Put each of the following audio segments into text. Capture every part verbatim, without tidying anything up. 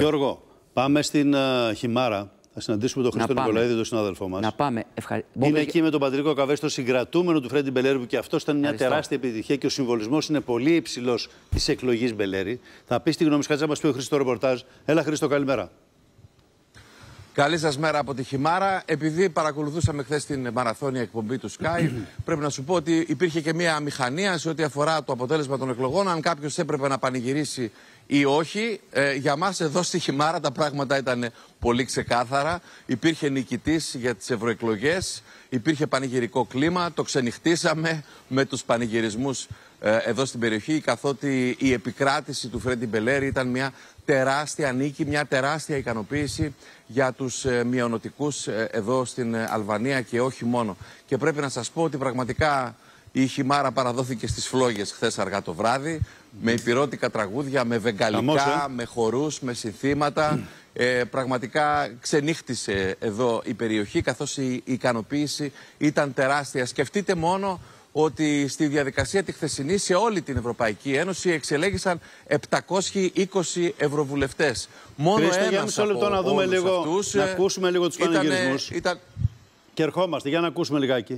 Γιώργο, πάμε στην uh, Χιμάρα. Θα συναντήσουμε τον Χρήστο Νικολαίδη, τον συνάδελφό μας. Να πάμε. Ευχαρι... Είναι Μπόμπε... εκεί με τον Πατρικό Καβέ, στο συγκρατούμενο του Φρέντι Μπελέρη, που και αυτό ήταν μια Ευχαριστώ. τεράστια επιτυχία και ο συμβολισμός είναι πολύ υψηλός της εκλογής Μπελέρη. Θα πει τη γνώμη σου, να μας πει ο Χρήστο ρεπορτάζ. Έλα, Χρήστο, καλημέρα. Καλή σας μέρα από τη Χιμάρα. Επειδή παρακολουθούσαμε χθες την μαραθώνια εκπομπή του Sky, πρέπει να σου πω ότι υπήρχε και μια μηχανία σε ό,τι αφορά το αποτέλεσμα των εκλογών. Αν κάποιος έπρεπε να πανηγυρίσει ή όχι, ε, για μας εδώ στη Χιμάρα τα πράγματα ήταν πολύ ξεκάθαρα. Υπήρχε νικητής για τις ευρωεκλογές, υπήρχε πανηγυρικό κλίμα, το ξενυχτήσαμε με τους πανηγυρισμούς ε, εδώ στην περιοχή, καθότι η επικράτηση του Φρέντι Μπελέρη ήταν μια τεράστια νίκη, μια τεράστια ικανοποίηση για τους ε, μειονοτικούς ε, εδώ στην ε, Αλβανία και όχι μόνο. Και πρέπει να σας πω ότι πραγματικά η Χιμάρα παραδόθηκε στις φλόγες χθες αργά το βράδυ, με υπηρώτικα τραγούδια, με βεγγαλικά, με χορούς, με συνθήματα. Ε, πραγματικά ξενύχτησε εδώ η περιοχή, καθώς η, η ικανοποίηση ήταν τεράστια. Σκεφτείτε μόνο ότι στη διαδικασία τη χθεσινή σε όλη την Ευρωπαϊκή Ένωση εξελέγησαν επτακόσιοι είκοσι ευρωβουλευτές. Μόνο Χρήστε, ένας για μισό λεπτό να δούμε λίγο, αυτούς, να ακούσουμε λίγο τους πανηγυρισμούς. Ήταν... Και ερχόμαστε, για να ακούσουμε λιγάκι.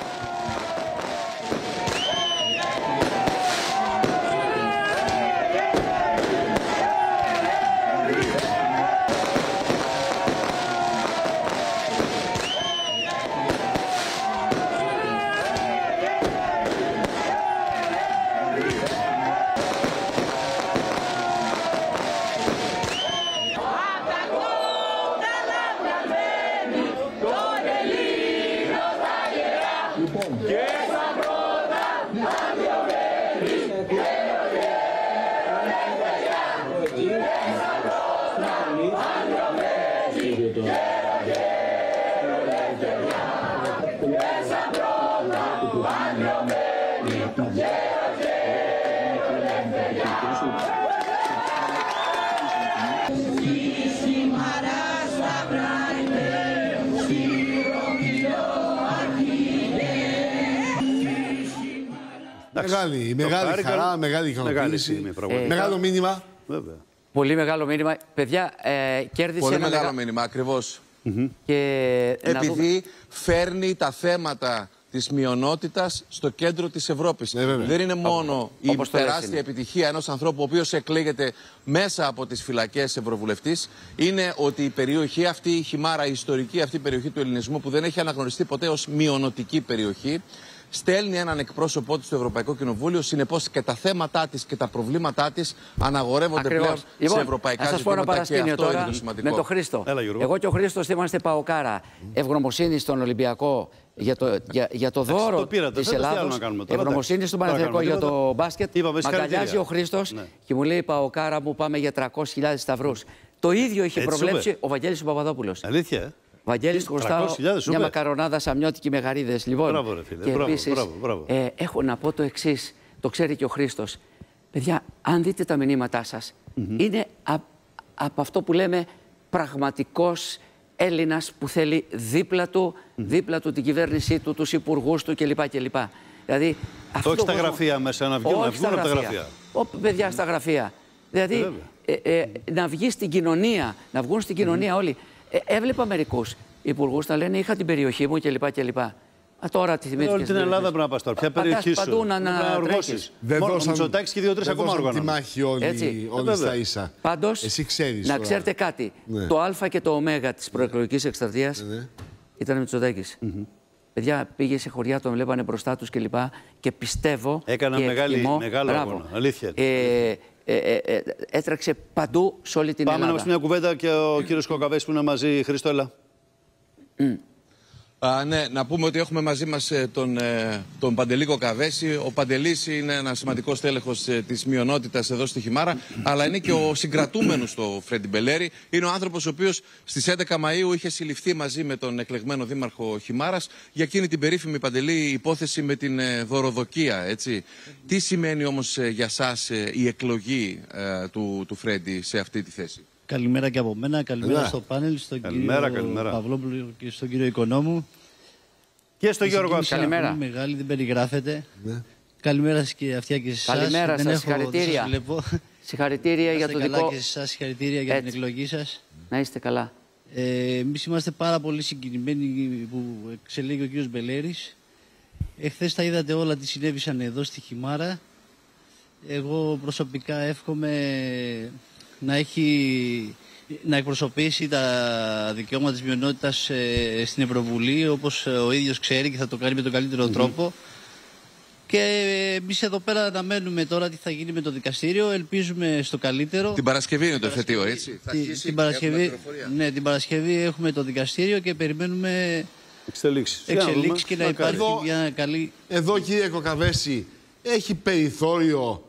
Μεγάλη, μεγάλη χαρά, μεγάλη ικανοποίηση. Ε, μεγάλο μήνυμα. Βέβαια. Πολύ μεγάλο μήνυμα. Παιδιά, ε, κέρδισε Πολύ ένα μεγάλο μεγα... μήνυμα, ακριβώς. Mm-hmm. Και... Επειδή δούμε... φέρνει τα θέματα της μειονότητας στο κέντρο της Ευρώπης. Ναι, δεν είναι μόνο Όπω, η όπως τεράστια επιτυχία ενός ανθρώπου ο οποίος εκλέγεται μέσα από τις φυλακές ευρωβουλευτής. Είναι ότι η περιοχή αυτή, η Χιμάρα, η ιστορική αυτή περιοχή του ελληνισμού, που δεν έχει αναγνωριστεί ποτέ ως μειονοτική περιοχή, στέλνει έναν εκπρόσωπό της στο Ευρωπαϊκό Κοινοβούλιο. Συνεπώς και τα θέματά της και τα προβλήματά της αναγορεύονται Ακριβώς. πλέον λοιπόν, σε ευρωπαϊκά ζητήματα. ζητήματα. Ας σας πω ένα παρασκήνιο τώρα το με τον Χρήστο. Έλα, εγώ και ο Χρήστος είμαστε παοκάρα. Ευγνωμοσύνη στον Ολυμπιακό για το, για, για το δώρο της Ελλάδος. Ευγνωμοσύνη στον Παναθηναϊκό για το μπάσκετ. Μ' αγκαλιάζει ο Χρήστος ναι. και μου λέει: παοκάρα μου, πάμε για τριακόσιες χιλιάδες σταυρούς. Το ίδιο είχε Έτσι προβλέψει σούπε. ο Βαγγέλης ο Παπαδόπουλος. Αλήθεια, ε? Βαγγέλης, του χρωστάω μια μακαρονάδα σαμιώτικη με γαρίδες. Λοιπόν, μπράβο, ρε φίλε. Και μπράβο, επίσης, μπράβο, μπράβο. Ε, έχω να πω το εξής, το ξέρει και ο Χρήστος. Παιδιά, αν δείτε τα μηνύματά σας, mm-hmm. είναι α, από αυτό που λέμε πραγματικός Έλληνας που θέλει δίπλα του, mm-hmm. δίπλα του την κυβέρνησή του, τους υπουργούς του κλπ. κλπ. Δηλαδή, αυτό όχι το στα γραφεία μέσα, να βγουν, να βγουν από τα γραφεία. Ω, παιδιά, στα γραφεία. Δηλαδή, ε, ε, ε, να βγει στην κοινωνία, να βγουν στην κοινωνία mm-hmm. όλοι. Ε, έβλεπα μερικούς υπουργούς να λένε: είχα την περιοχή μου κλπ. κλπ. Α, τώρα τη θυμήθηκες. Όλη την Ελλάδα πρέπει να πας τώρα. Ποια περιοχή σου. Παντού να, να οργώσεις. Μόνο Μητσοτάκης και δύο-τρεις ακόμα όργανα. Τη μάχη όλοι, όλοι στα ίσα. Πάντως, εσύ ξέρεις. Να τώρα. ξέρετε κάτι. Ναι. Το Α και το Ω της προεκλογικής εκστρατείας ναι. ήταν Μητσοτάκης. Mm-hmm. Παιδιά, πήγε σε χωριά, τον βλέπανε μπροστά τους κλπ. Και, και πιστεύω. Έκανα και μεγάλη, εκτιμώ, μεγάλο αγώνα. Αλήθεια. Ε, ε, ε, ε, έτρεξε παντού σε όλη την Πάμε Ελλάδα. Πάμε να μας μια κουβέντα και ο κύριος Κοκαβές που είναι μαζί. Χρήστο, έλα. Mm. Α, ναι, να πούμε ότι έχουμε μαζί μας ε, τον, ε, τον Παντελή Κοκαβέση. Ο Παντελής είναι ένα σημαντικός τέλεχος ε, της μειονότητας εδώ στη Χιμάρα, αλλά είναι και ο συγκρατούμενος στο Φρέντι Μπελέρη. Είναι ο άνθρωπος ο οποίος στις έντεκα Μαΐου είχε συλληφθεί μαζί με τον εκλεγμένο δήμαρχο Χιμάρας για εκείνη την περίφημη, Παντελή, υπόθεση με την ε, δωροδοκία. Έτσι. Τι σημαίνει όμως ε, για σας ε, η εκλογή ε, του, του Φρέντι σε αυτή τη θέση? Καλημέρα και από μένα, καλημέρα yeah. στο πάνελ, στον καλημέρα, κύριο καλημέρα. Παυλόπουλο και στον κύριο Οικονόμου. Και στον Γιώργο Αυσιά. Καλημέρα. Μεγάλη, δεν περιγράφεται. Yeah. Καλημέρα και αυτιά και σε εσάς. Καλημέρα σας, συγχαρητήρια. Συγχαρητήρια για το καλά δικό... και σε εσάς, συγχαρητήρια για Έτσι. την εκλογή σας. Να είστε καλά. Ε, εμείς είμαστε πάρα πολύ συγκινημένοι που εξελέγει ο κύριος Μπελέρης. Εχθές τα είδατε όλα τι συνέβησαν εδώ στη Χιμάρα. Εγώ προσωπικά εύχομαι να, έχει, να εκπροσωπήσει τα δικαιώματα της μειονότητας ε, στην Ευρωβουλή, όπως ο ίδιος ξέρει και θα το κάνει με τον καλύτερο mm-hmm. τρόπο. Και εμείς εδώ πέρα αναμένουμε τώρα τι θα γίνει με το δικαστήριο. Ελπίζουμε στο καλύτερο. Την Παρασκευή είναι το εφετείο, έτσι. Θα την, την, Παρασκευή, ναι, την Παρασκευή έχουμε το δικαστήριο και περιμένουμε εξελίξεις, εξελίξεις και να υπάρχει εδώ, μια καλή... Εδώ, κύριε Κοκαβέση, έχει περιθώριο,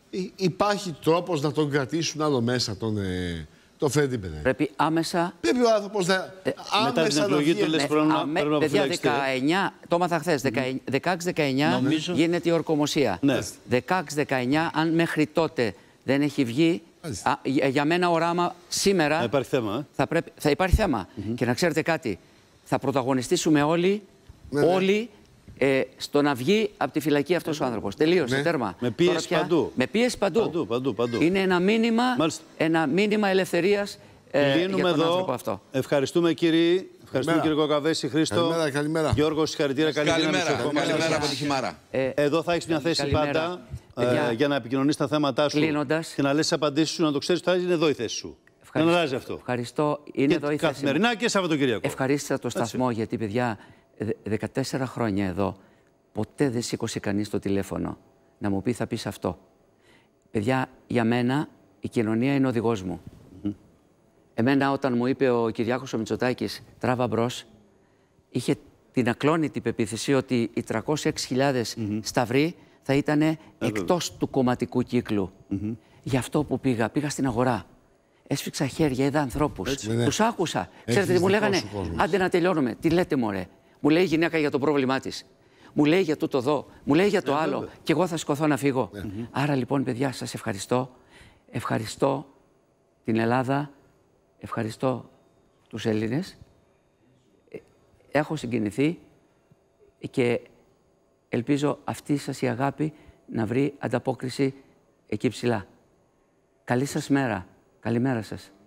υπάρχει τρόπος να τον κρατήσουν άλλο μέσα τον, ε, τον Φρέντι Μπελέρη. Πρέπει άμεσα... Πρέπει ο άνθρωπος να... Ε, άμεσα μετά την εκλογή του λες πρέπει να παιδιά, αποφυλάξετε. δεκαεννιά, το έμαθα χθες, δεκαέξι δεκαεννιά Νομίζω. γίνεται η ορκομοσία. Ναι. δεκαέξι δεκαεννιά, αν μέχρι τότε δεν έχει βγει, α, για, για μένα οράμα σήμερα Θα υπάρχει θέμα. Ε? θα, πρέπει, θα υπάρχει θέμα. Mm-hmm. Και να ξέρετε κάτι, θα πρωταγωνιστήσουμε όλοι, ναι, όλοι ναι. ε, στο να βγει από τη φυλακή αυτός ο άνθρωπος. Τελείωσε, ναι. τέρμα. Με πίεση πια, παντού. Με πίεση παντού. Παντού, παντού, παντού. Είναι ένα μήνυμα, ένα μήνυμα ελευθερίας ε, Λύνουμε για τον εδώ. άνθρωπο αυτό. Ευχαριστούμε κύριοι. Ευχαριστούμε Καλημέρα. κύριε Κοκαβέση, Χρήστο. Καλημέρα, καλημέρα. Γιώργο, συγχαρητήρια. Καλή δύναμη στο Καλημέρα, κόμμα. καλημέρα από τη Χιμάρα. Ε, Εδώ θα έχει μια θέση καλημέρα. πάντα Παιδιά, ε, για να επικοινωνείς τα θέματα σου κλείνοντας. και να λες τις απαντήσεις σου, να το ξέρεις ότι θα είναι εδώ η θέση σου. Δεν αλλάζει αυτό. Ευχαριστώ. Είναι Και εδώ η θέση μου. καθημερινά και Σαββατοκύριακο. Ευχαρίστησα το σταθμό Έτσι. γιατί, παιδιά, δεκατέσσερα χρόνια εδώ ποτέ δεν σήκωσε κανείς το τηλέφωνο να μου πει θα πεις αυτό. Παιδιά, για μένα η κοινωνία είναι ο οδηγός μου. Mm-hmm. Εμένα όταν μου είπε ο Κυριάκος ο Μητσοτάκης τράβα μπρος, είχε την ακλόνητη πεποίθηση ότι οι τριακόσιες έξι χιλιάδες mm-hmm. σταυροί θα ήταν ε, εκτός του κομματικού κύκλου. Mm-hmm. Γι' αυτό που πήγα, πήγα στην αγορά. Έσφιξα χέρια, είδα ανθρώπους. Τους άκουσα. Ξέρετε τι μου λέγανε, άντε να τελειώνουμε. Τι λέτε μωρέ. Μου λέει η γυναίκα για το πρόβλημά της. Μου λέει για τούτο εδώ. Μου λέει για το άλλο. Βέβαια. Και εγώ θα σηκωθώ να φύγω. Mm-hmm. Άρα λοιπόν, παιδιά, σας ευχαριστώ. Ευχαριστώ την Ελλάδα. Ευχαριστώ τους Έλληνες. Έχω συγκινηθεί και ελπίζω αυτή σας η αγάπη να βρει ανταπόκριση εκεί ψηλά. Καλή σας μέρα. Καλημέρα σας.